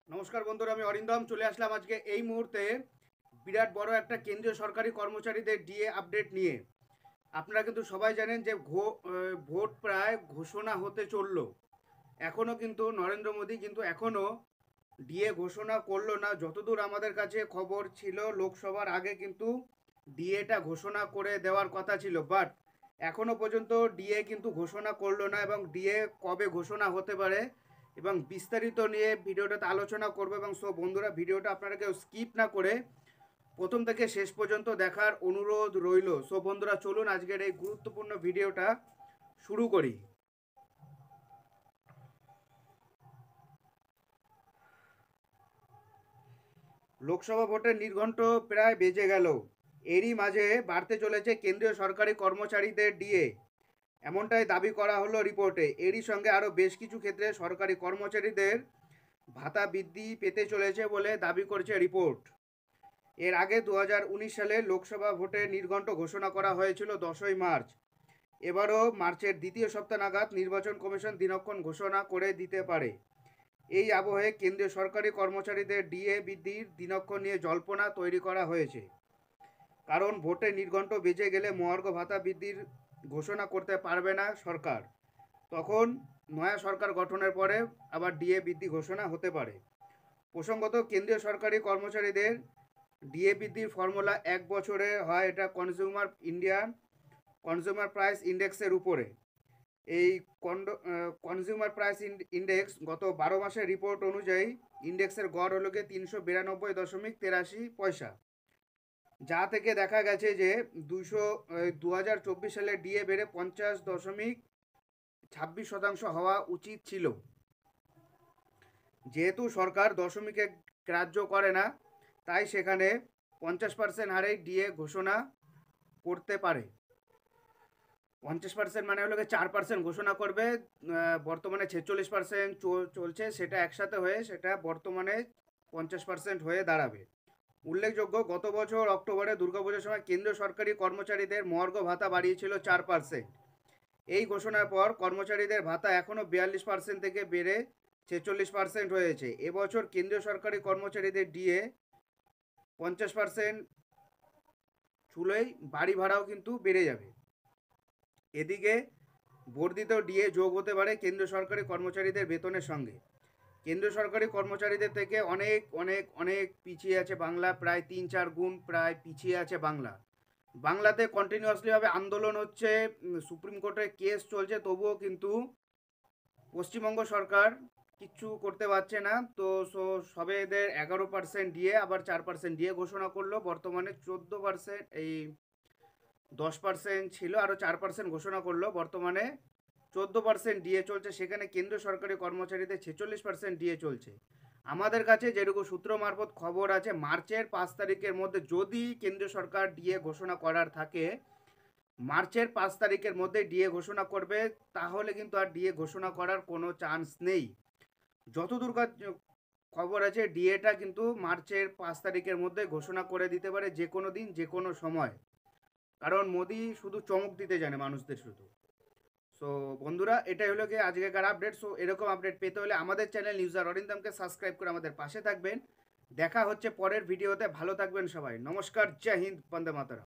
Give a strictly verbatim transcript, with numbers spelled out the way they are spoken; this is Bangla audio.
নমস্কার বন্ধুরা, আমি অরিন্দম চলে আসলাম আজকে এই মুহূর্তে বিরাট বড় একটা কেন্দ্রীয় সরকারি কর্মচারীদের ডিএ আপডেট নিয়ে। আপনারা কিন্তু সবাই জানেন যে ভোট প্রায় ঘোষণা হতে চললো, এখনও কিন্তু নরেন্দ্র মোদী কিন্তু এখনও ডিএ ঘোষণা করলো না। যতদূর আমাদের কাছে খবর ছিল, লোকসভার আগে কিন্তু ডিএটা ঘোষণা করে দেওয়ার কথা ছিল, বাট এখনও পর্যন্ত ডিএ কিন্তু ঘোষণা করলো না। এবং ডিএ কবে ঘোষণা হতে পারে এবং বিস্তারিত নিয়ে ভিডিওটাতে আলোচনা করবো। এবং সব বন্ধুরা, ভিডিওটা আপনারা কেউ স্কিপ না করে প্রথম থেকে শেষ পর্যন্ত দেখার অনুরোধ রইল। সব বন্ধুরা, চলুন আজকের এই গুরুত্বপূর্ণ ভিডিওটা শুরু করি। লোকসভা ভোটের নির্ঘণ্ট প্রায় বেজে গেল, এরই মাঝে বাড়তে চলেছে কেন্দ্রীয় সরকারি কর্মচারীদের ডিএ, এমনটাই দাবি করা হলো রিপোর্টে। এরই সঙ্গে আরও বেশ কিছু ক্ষেত্রে সরকারি কর্মচারীদের ভাতা বৃদ্ধি পেতে চলেছে বলে দাবি করছে রিপোর্ট। এর আগে দু হাজার উনিশ সালে লোকসভা ভোটের নির্ঘণ্ট ঘোষণা করা হয়েছিল দশই মার্চ। এবারও মার্চের দ্বিতীয় সপ্তাহ নাগাদ নির্বাচন কমিশন দিনক্ষণ ঘোষণা করে দিতে পারে। এই আবহে কেন্দ্রীয় সরকারি কর্মচারীদের ডিএ বৃদ্ধির দিনক্ষণ নিয়ে জল্পনা তৈরি করা হয়েছে। কারণ ভোটের নির্ঘণ্ট বেজে গেলে মহার্ঘ ভাতা বৃদ্ধির ঘোষণা করতে পারবে না সরকার। তখন নয়া সরকার গঠনের পরে আবার ডিএ বৃদ্ধি ঘোষণা হতে পারে। প্রসঙ্গত, কেন্দ্রীয় সরকারি কর্মচারীদের ডিএ বৃদ্ধির ফর্মুলা এক বছরে হয়, এটা কনজিউমার ইন্ডিয়ান কনজিউমার প্রাইস ইন্ডেক্সের উপরে। এই কনজিউমার প্রাইস ইন্ডেক্স গত বারো মাসের রিপোর্ট অনুযায়ী ইন্ডেক্সের গড় হলো গিয়ে তিনশো বিরানব্বই দশমিক তেরাশি পয়সা, যা থেকে দেখা গেছে যে দুশো দু হাজার চব্বিশ সালে ডিএ বেড়ে পঞ্চাশ দশমিক ছাব্বিশ শতাংশ হওয়া উচিত ছিল। যেহেতু সরকার দশমিকে গ্রাহ্য করে না, তাই সেখানে পঞ্চাশ পার্সেন্ট হারে ডিএ ঘোষণা করতে পারে। পঞ্চাশ পার্সেন্ট মানে হলো চার পার্সেন্ট ঘোষণা করবে। বর্তমানে ছেচল্লিশ পার্সেন্ট চলছে, সেটা একসাথে হয়ে সেটা বর্তমানে পঞ্চাশ পার্সেন্ট হয়ে দাঁড়াবে। উল্লেখযোগ্য, গত বছর অক্টোবরে দুর্গাপুজোর সময় কেন্দ্রীয় সরকারি কর্মচারীদের মহার্ঘ ভাতা বাড়িয়েছিল চার পার্সেন্ট। এই ঘোষণার পর কর্মচারীদের ভাতা এখনও বিয়াল্লিশ পার্সেন্ট থেকে বেড়ে ছেচল্লিশ পার্সেন্ট হয়েছে। এবছর কেন্দ্রীয় সরকারি কর্মচারীদের ডিএ পঞ্চাশ পার্সেন্ট ছুলেই বাড়ি ভাড়াও কিন্তু বেড়ে যাবে। এদিকে বর্ধিত ডিএ যোগ হতে পারে কেন্দ্রীয় সরকারি কর্মচারীদের বেতনের সঙ্গে। কেন্দ্রীয় সরকারি কর্মচারীদের থেকে অনেক অনেক অনেক পিছিয়ে আছে বাংলা, প্রায় তিন চার গুণ প্রায় পিছিয়ে আছে বাংলা। বাংলাতে কন্টিনিউয়াসলিভাবে আন্দোলন হচ্ছে, সুপ্রিম কোর্টে কেস চলছে, তবুও কিন্তু পশ্চিমবঙ্গ সরকার কিচ্ছু করতে পারছে না। তো সো সবে এদের এগারো পার্সেন্ট ডিএ আবার চার পার্সেন্ট ডিএ ঘোষণা করলো। বর্তমানে চোদ্দো পার্সেন্ট এই দশ পার্সেন্ট ছিল, আরও চার পার্সেন্ট ঘোষণা করলো। বর্তমানে চোদ্দো পার্সেন্ট ডিএ চলছে, সেখানে কেন্দ্রীয় সরকারি কর্মচারীদের ছেচল্লিশ পার্সেন্ট ডিএ চলছে। আমাদের কাছে যেটুকু সূত্র মারফত খবর আছে, মার্চের পাঁচ তারিখের মধ্যে যদি কেন্দ্রীয় সরকার ডিএ ঘোষণা করার থাকে, মার্চের পাঁচ তারিখের মধ্যে ডিএ ঘোষণা করবে, তাহলে কিন্তু আর ডিএ ঘোষণা করার কোনো চান্স নেই। যতদূর খবর আছে, ডিএটা কিন্তু মার্চের পাঁচ তারিখের মধ্যে ঘোষণা করে দিতে পারে, যে কোনো দিন যে কোনো সময়। কারণ মোদি শুধু চমক দিতে জানে মানুষদের শুধু। সো বন্ধুরা, এটাই হলো গিয়ে আজকেকার আপডেট। সো এরকম আপডেট পেতে হলে আমাদের চ্যানেল নিউজার অরিন্দমকে সাবস্ক্রাইব করে আমাদের পাশে থাকবেন। দেখা হচ্ছে পরের ভিডিওতে। ভালো থাকবেন সবাই। নমস্কার, জয় হিন্দ, বন্দে মাতরম।